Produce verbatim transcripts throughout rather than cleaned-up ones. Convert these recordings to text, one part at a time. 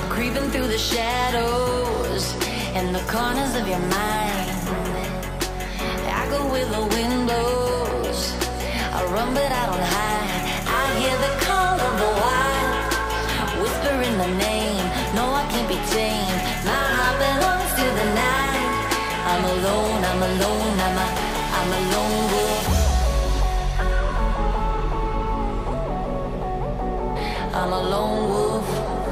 creeping through the shadows in the corners of your mind. I go where the wind blows, I run but I don't hide. I hear the call of the wild, whispering the name. No, I can't be tamed. My heart belongs to the night. I'm alone, I'm alone, I'm a, I'm a lone wolf. I'm a lone wolf.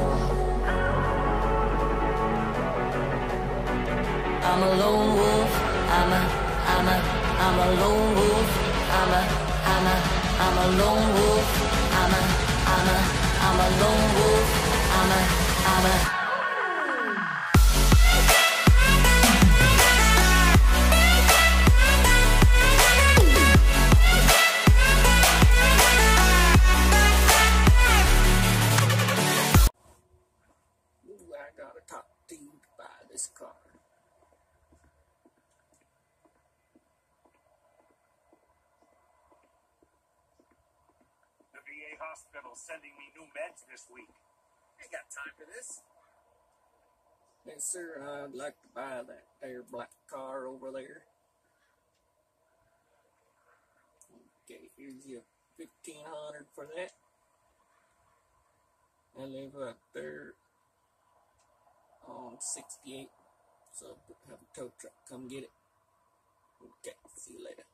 I'm a lone wolf. I'm a, I'm a, I'm a lone wolf. I'm a, I'm a, I'm a lone wolf. I'm a, I'm a, I'm a lone wolf. I'm a, I'm a. I gotta talk to you to buy this car. The V A hospital's sending me new meds this week. Ain't got time for this. Yes, sir, I'd like to buy that there black car over there. Okay, here's your fifteen hundred for that. I live up there on sixty-eight, so have a tow truck come get it. Okay, see you later.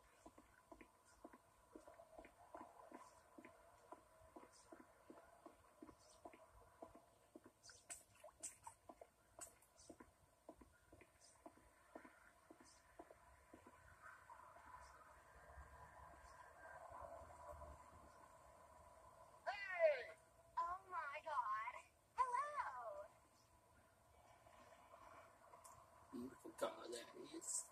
Beautiful car that is.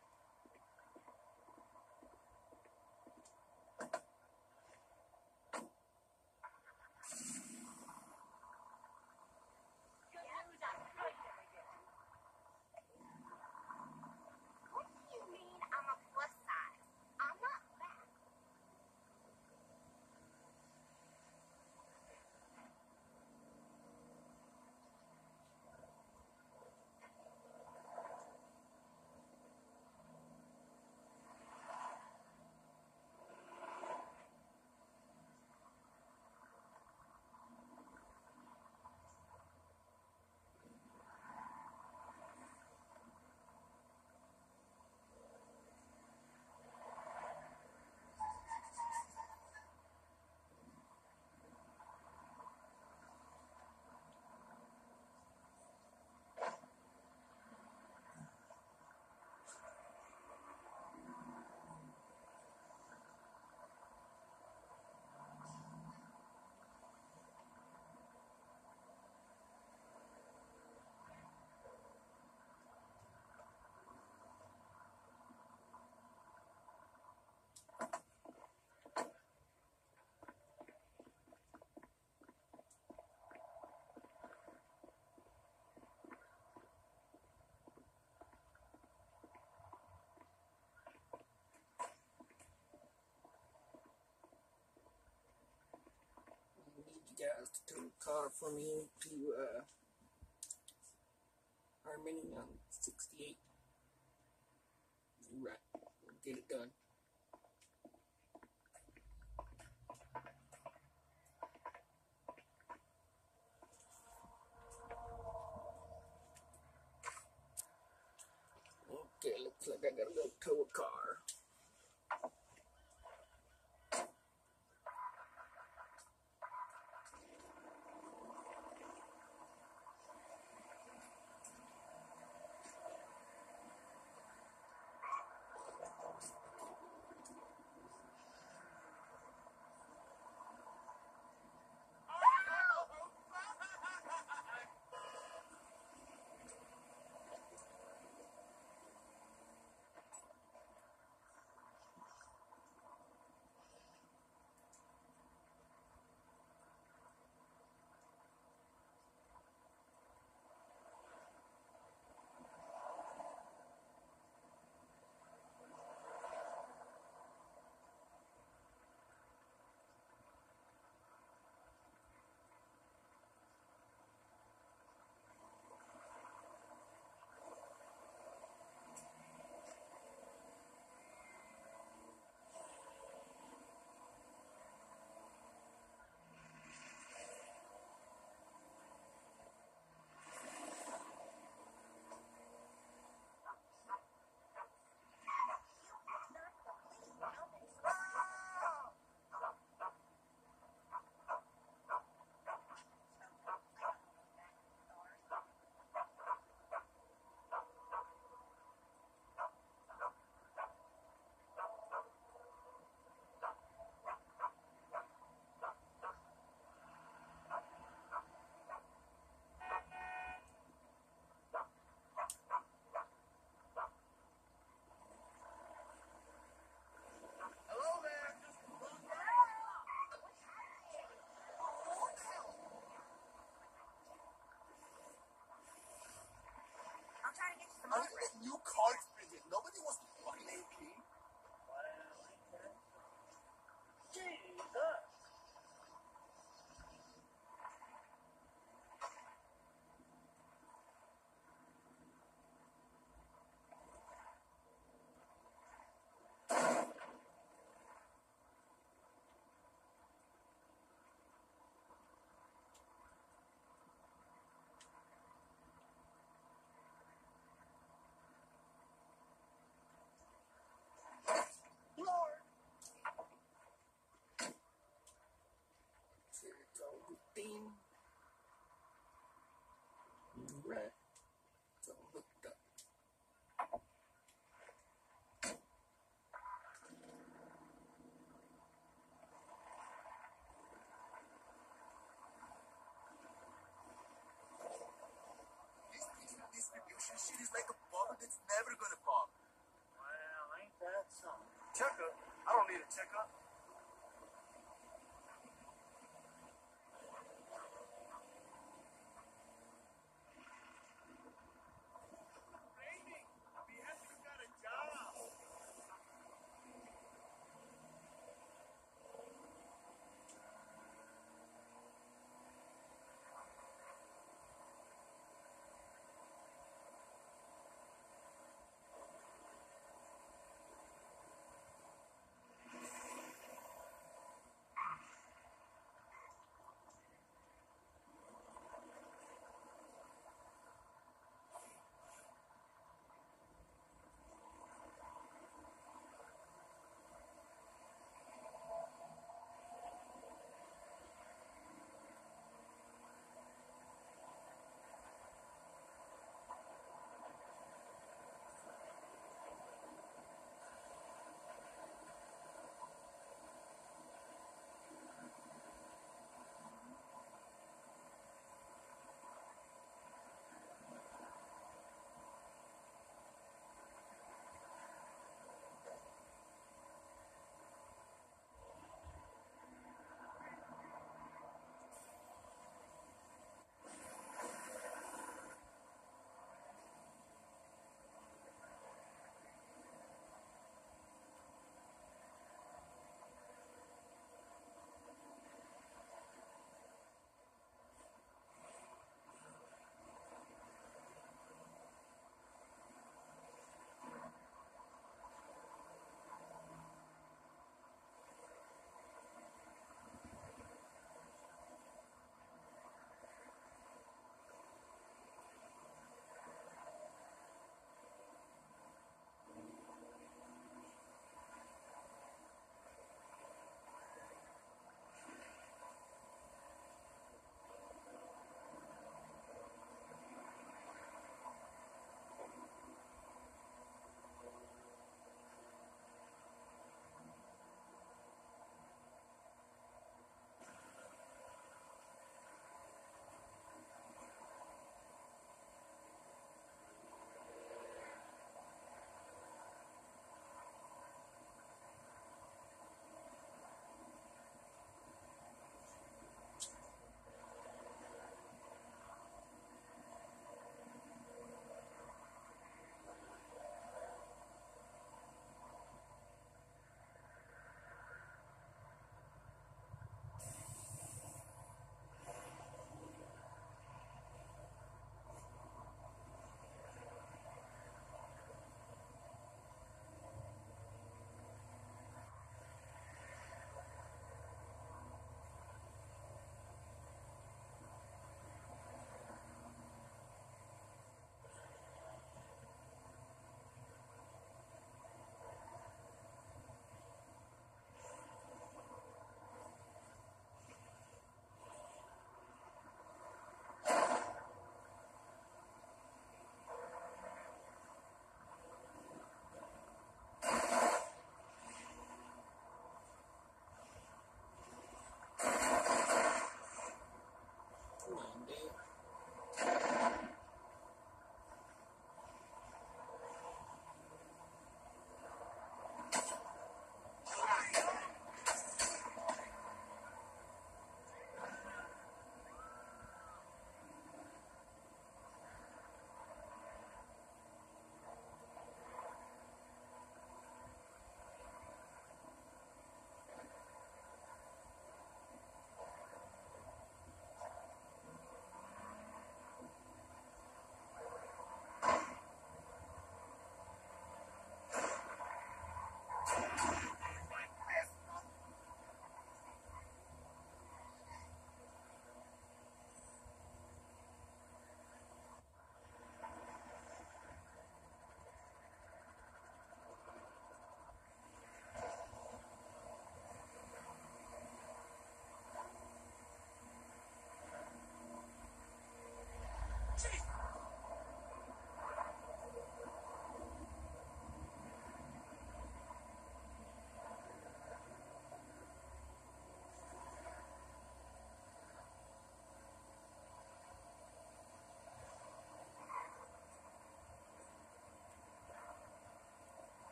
You guys to tow a car for me to uh, Harmony on sixty-eight. Right, we'll get it done. Okay, looks like I gotta go tow a car. car experience. Nobody wants to fuck lately. Jesus. Lord. It's all routine. Right. It's all hooked up. This digital distribution shit is like a bubble that's never gonna pop. Well, ain't that something? Checkup? I don't need a checkup. Raining. We have to got a job.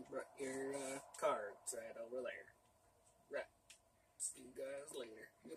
brought your uh, cards right over there. Right. See you guys later. Yep.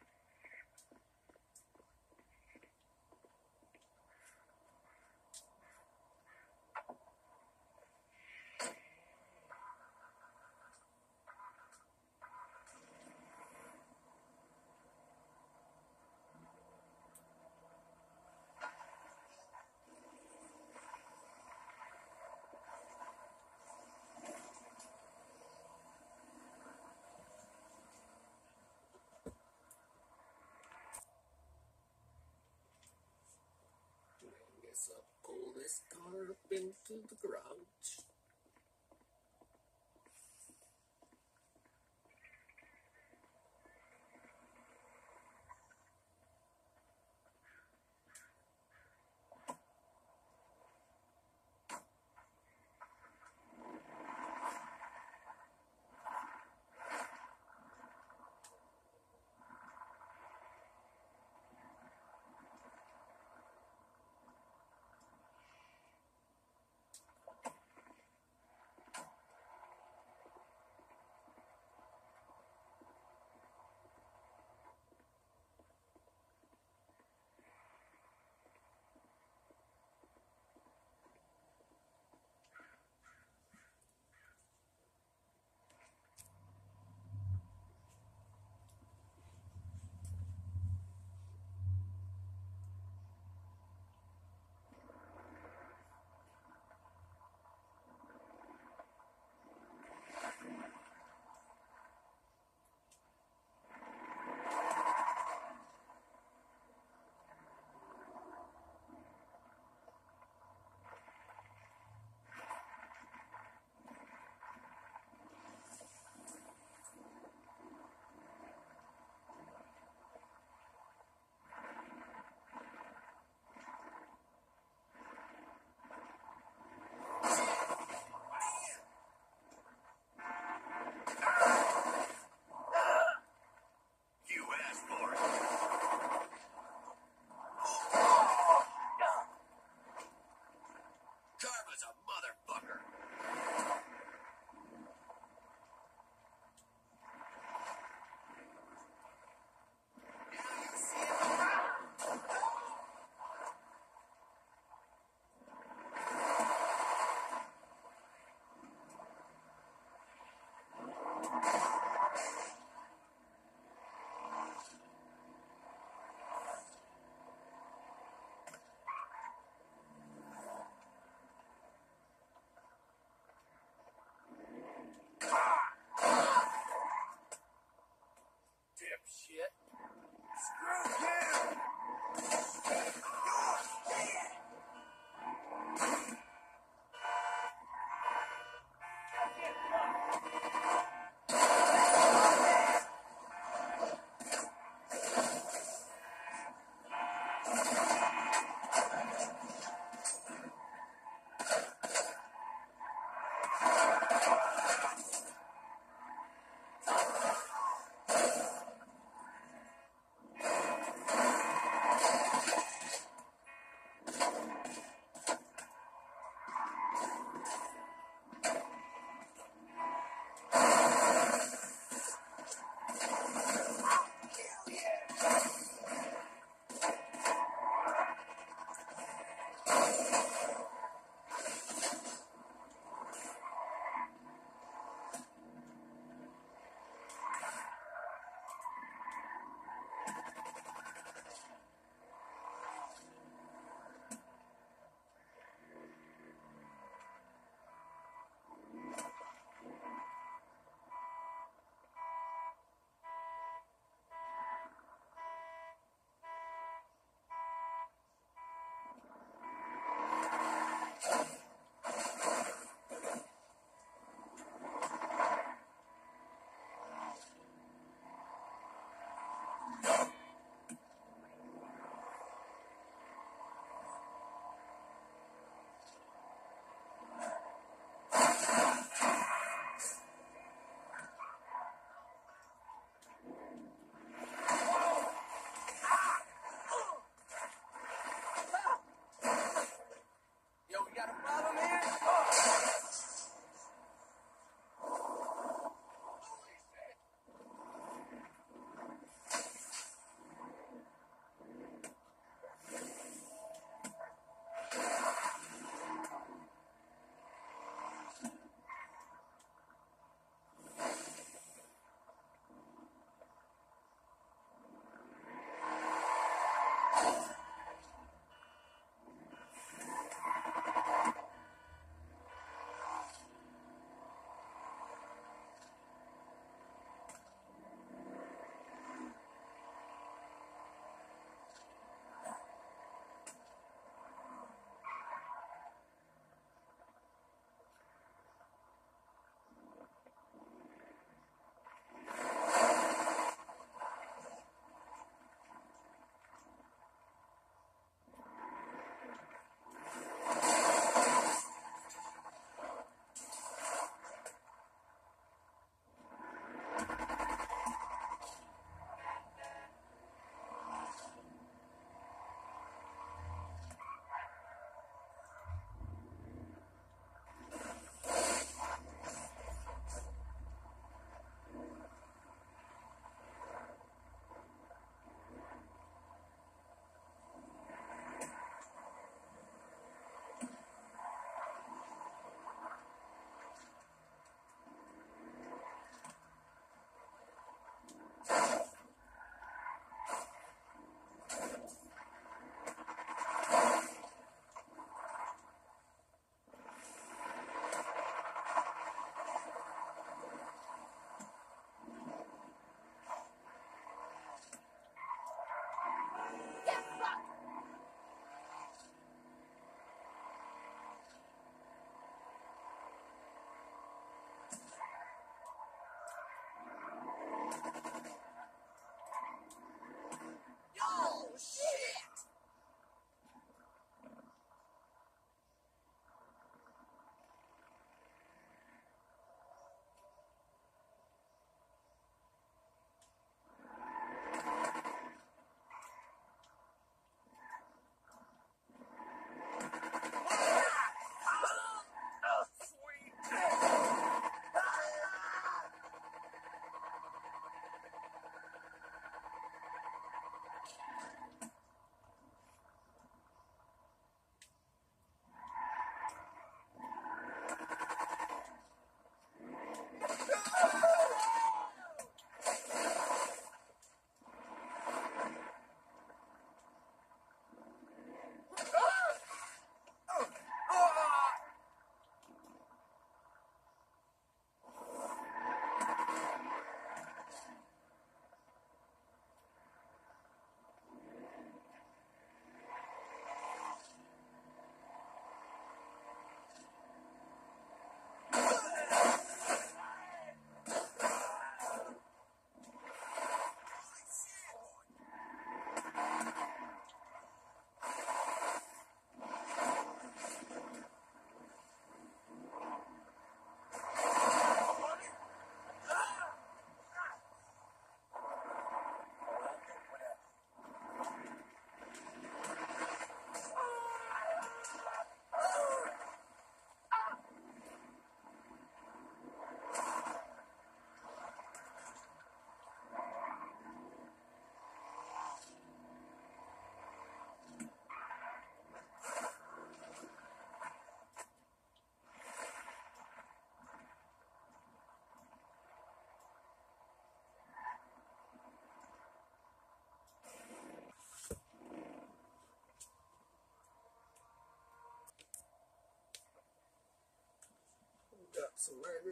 I guess I'll pull this car up into the garage.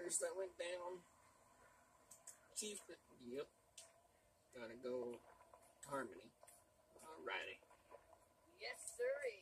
fires that went down. Chief, yep. Gotta go Harmony. Alrighty. Yes, sirree.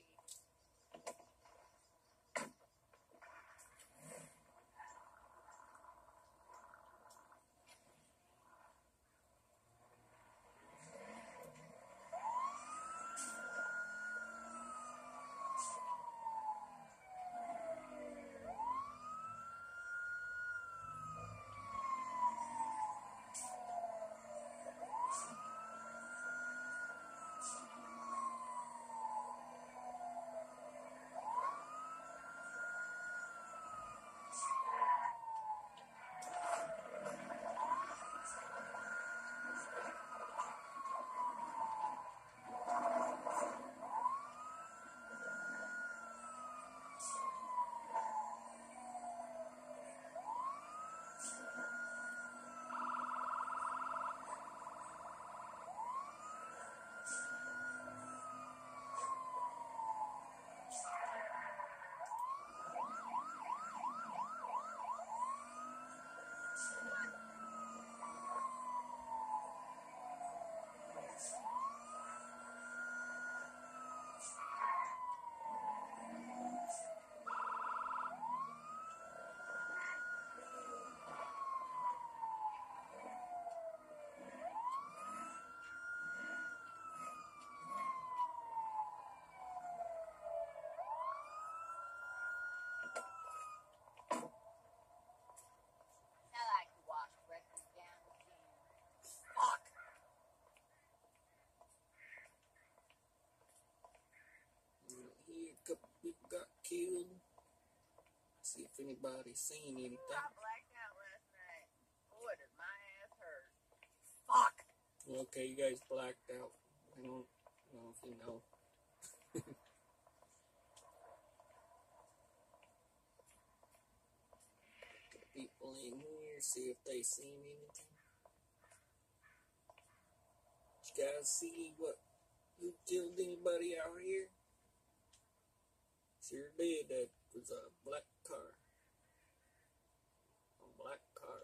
I like to wash records down again. Fuck! Here, a couple people got killed. See if anybody's seen anything. Ooh, I blacked out last night. Boy, does my ass hurt. Fuck! Okay, you guys blacked out. I don't know if you know. Get people in here, see if they seen anything. Did you guys see what? Who killed anybody out here? Sure did. That was a black car. A black car.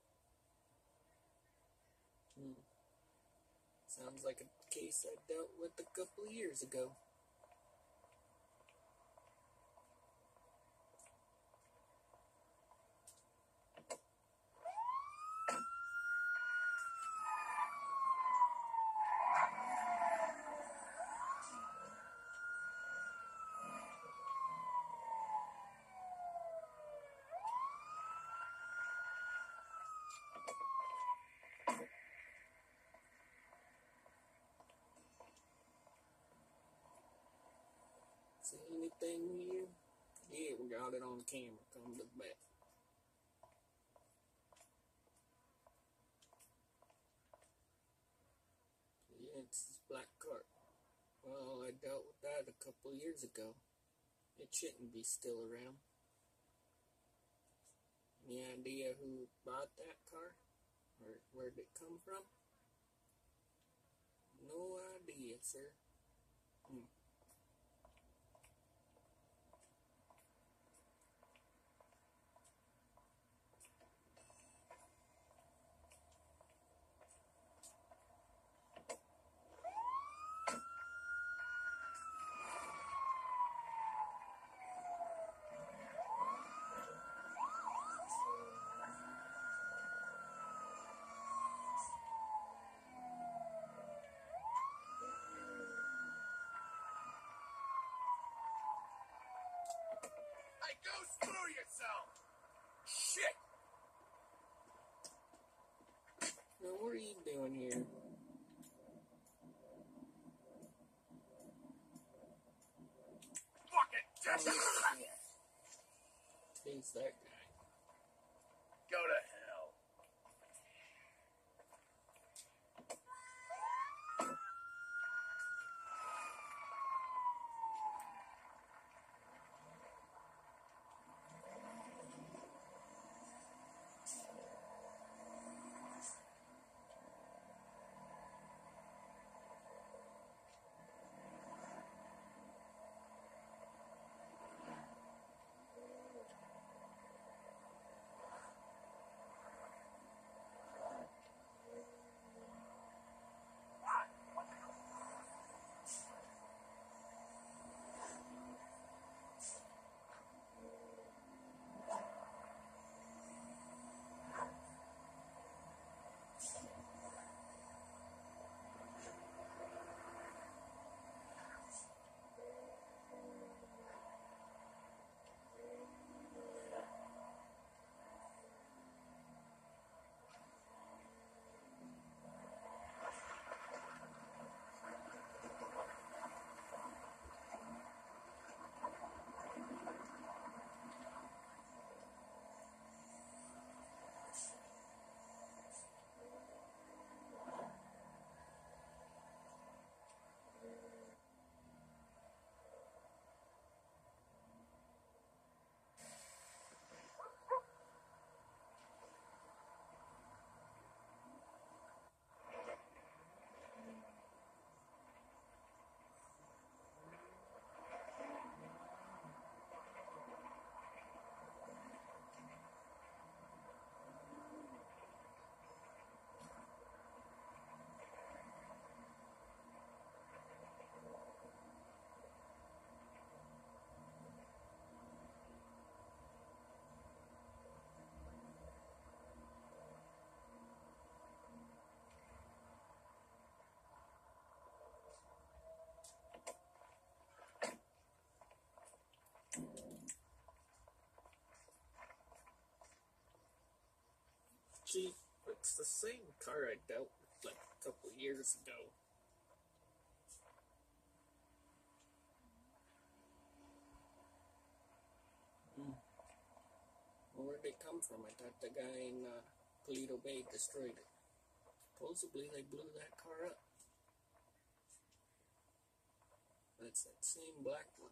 Hmm. Sounds like a case I dealt with a couple of years ago. See anything here? Yeah, we got it on camera. Come to the back. Yeah, it's this black cart. Well, I dealt with that a couple of years ago. It shouldn't be still around. Any idea who bought that car? Or where did it come from? No idea, sir. Hmm. Hey, go screw yourself! Shit! Now, what are you doing here? Fucking death! Who's that guy? Go to hell. Chief, it's the same car I dealt with like a couple years ago. Hmm. Well, where'd they come from? I thought the guy in uh, Toledo Bay destroyed it. Supposedly they blew that car up. That's that same black one.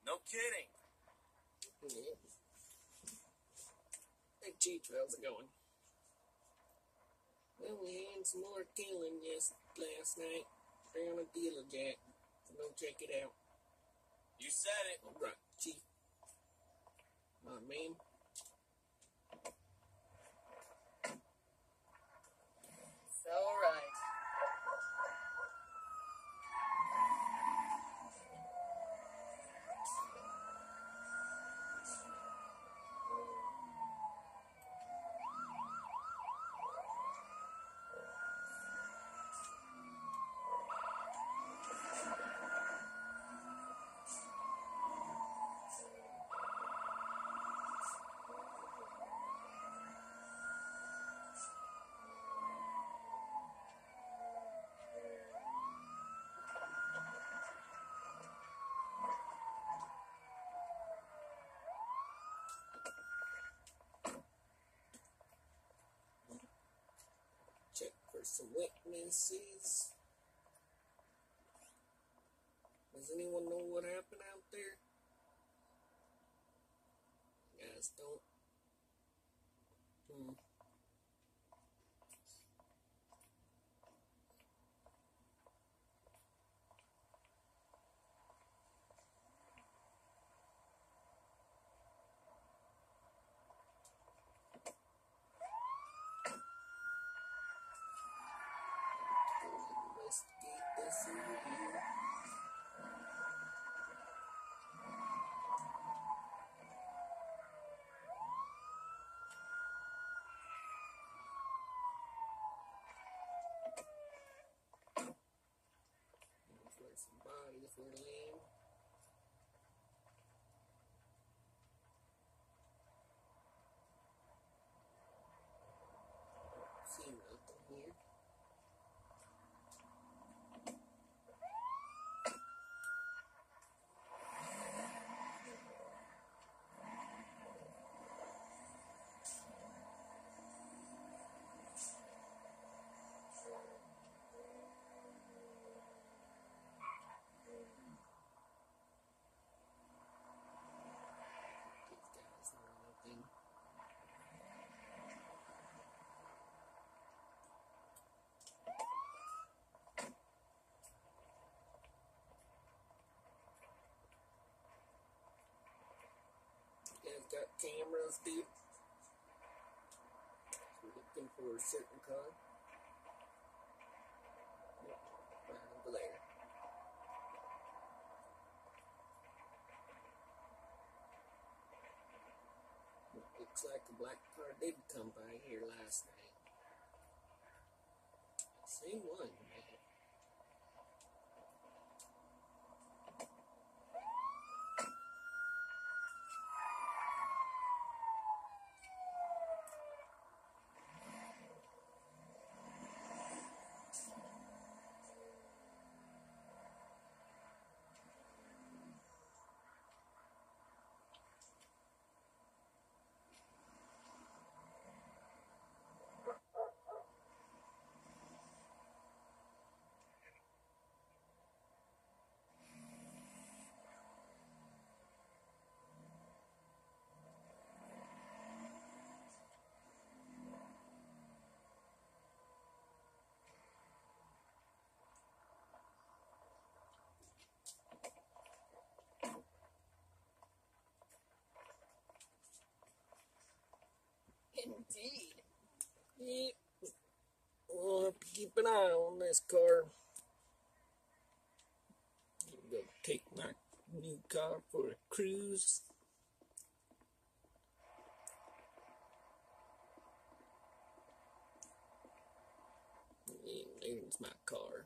No kidding. Yeah. Hey Chief, how's it going? Well, we had some more killing yes last night down at Dealer Jack. So go check it out. You said it. Alright, Chief. Alright, man. So right. Check for some witnesses. Does anyone know what happened out there? You guys don't? Hmm. Investigate this over here. Looks like some bodies were laying. See nothing here. These guys know nothing. You guys got cameras, dude? We're looking for a certain car. Yep, right over there. It looks like a black car did come by here last night. Same one, man. Indeed. Yep. We'll have to keep an eye on this car. I'm gonna take my new car for a cruise. And there's my car.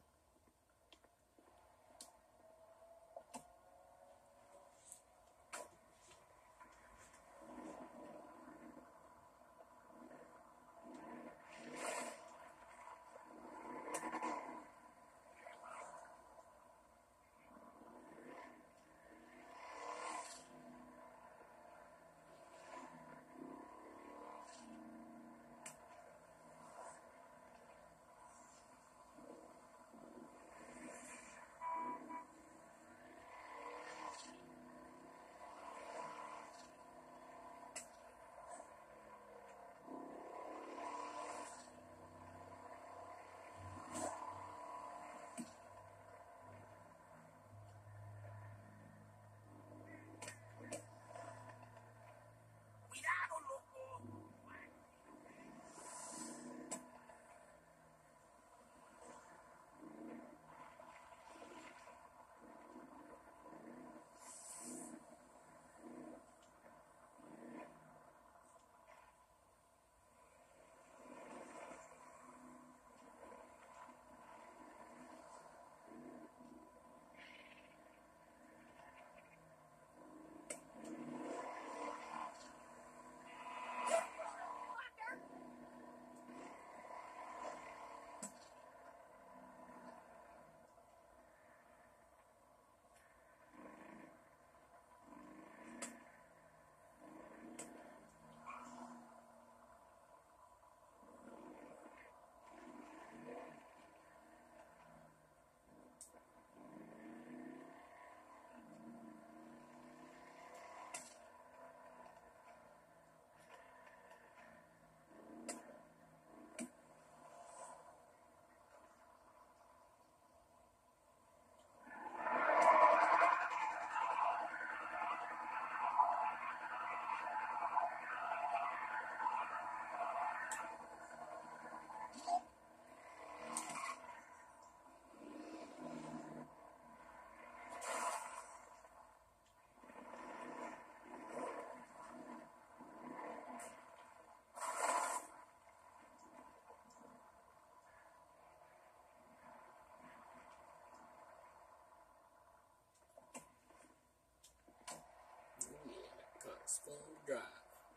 It's fun to drive.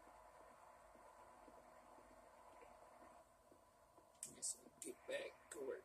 Guess I'll get back to work.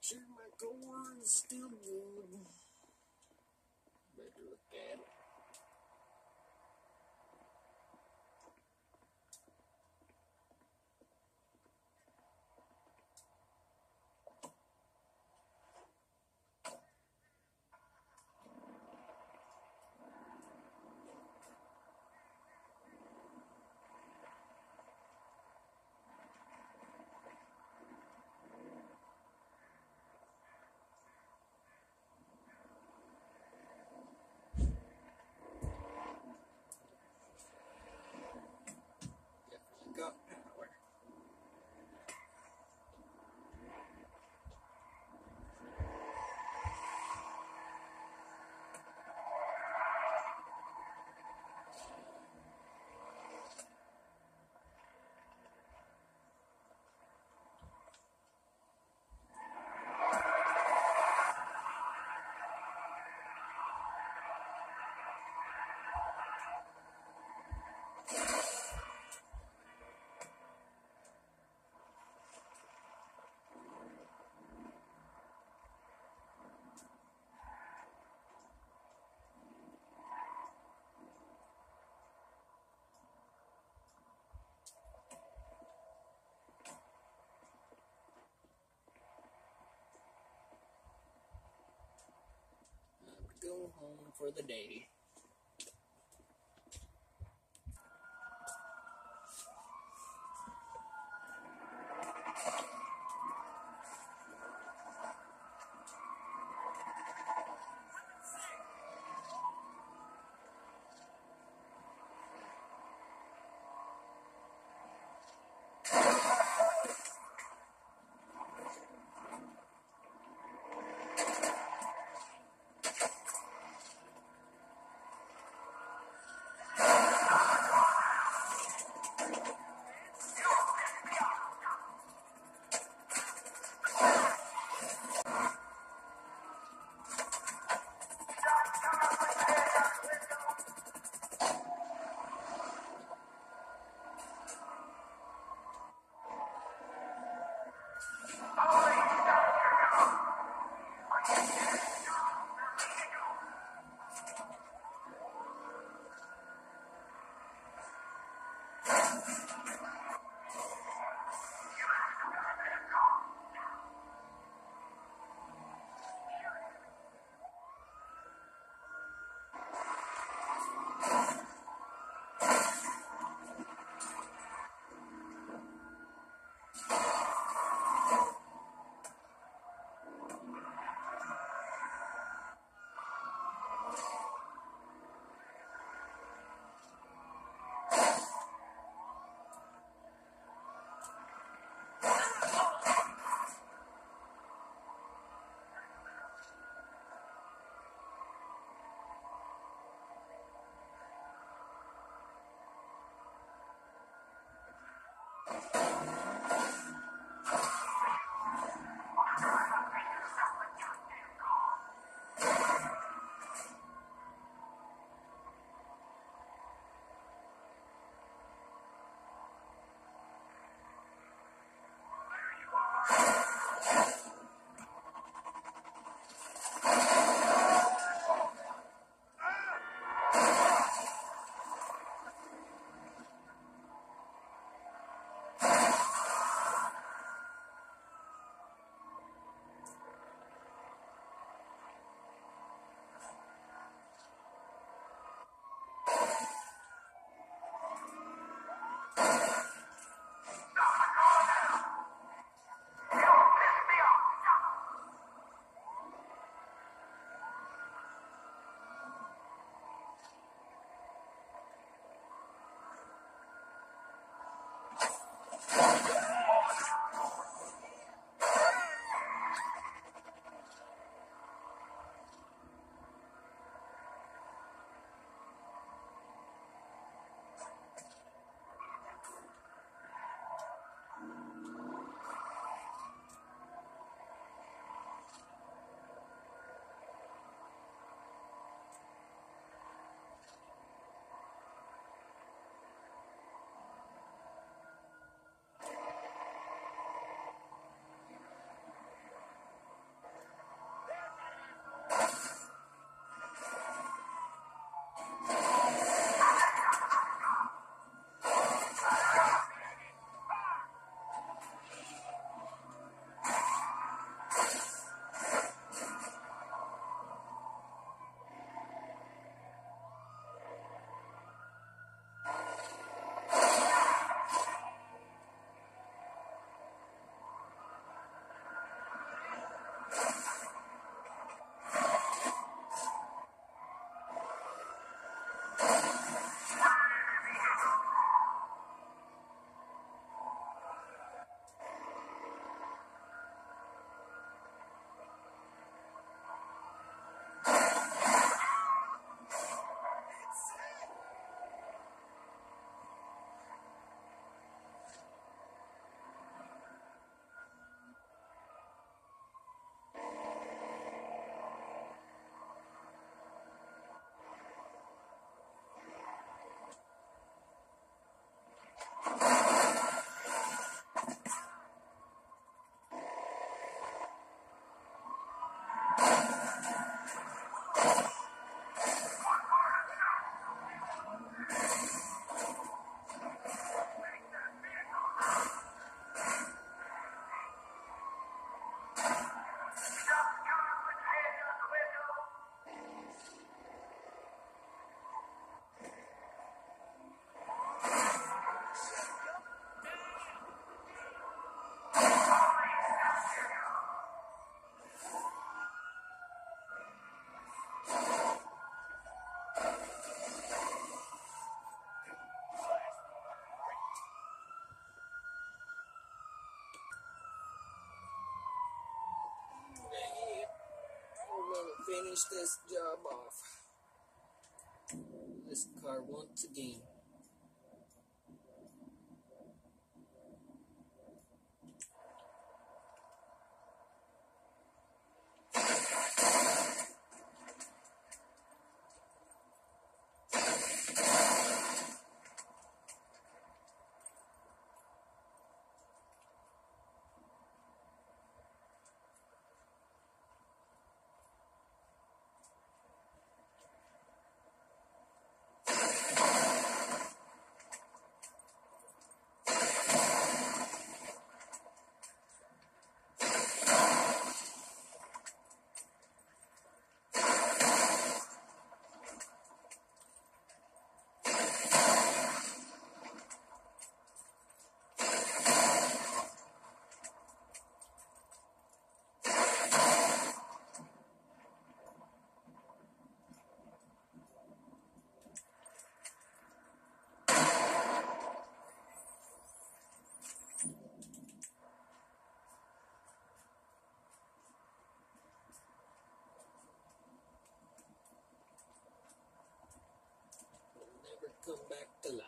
Sure, my core is still good. Better look at it. Definitely got power. Time to go home for the day. We're gonna finish this job off. This car once again. Never come back to life.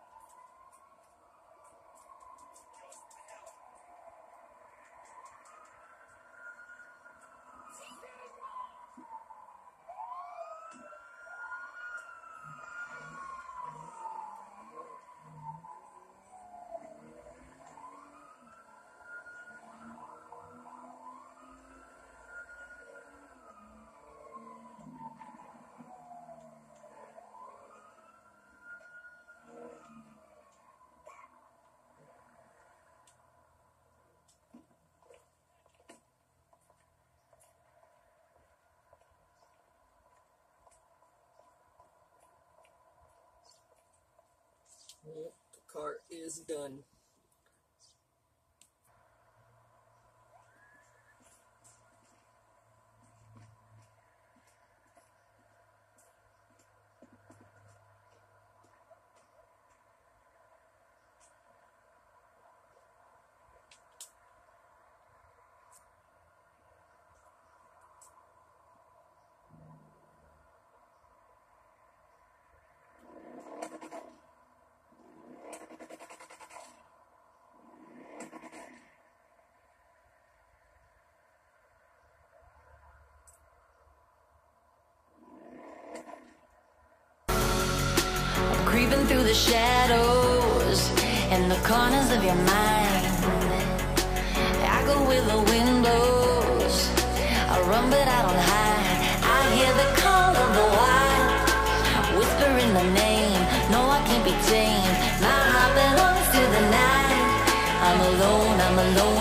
Well, the car is done. Creeping through the shadows and the corners of your mind. I go where the wind blows. I run but I don't hide. I hear the call of the wild, whispering the name. No, I can't be tamed. My heart belongs to the night. I'm alone, I'm alone.